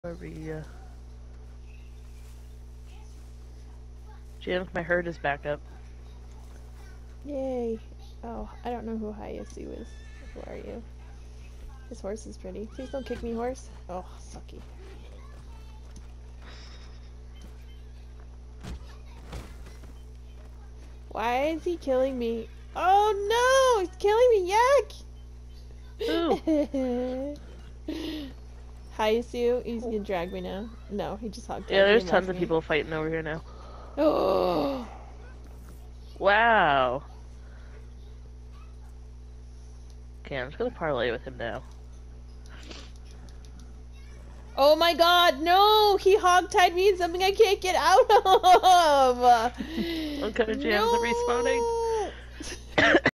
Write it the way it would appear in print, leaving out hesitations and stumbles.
Maria. Jim, my herd is back up. Yay. Oh, I don't know who Hayasu is. Who are you? His horse is pretty. Please don't kick me, horse. Oh, sucky. Why is he killing me? Oh no! He's killing me! Yuck! Hayasu, he's gonna drag me now. No, he just hogged. Yeah, there's tons of people fighting over here now. Oh! Wow. Okay, I'm just gonna parlay with him now. Oh my god, no! He hogtied me in something I can't get out of! What kind of jams are respawning?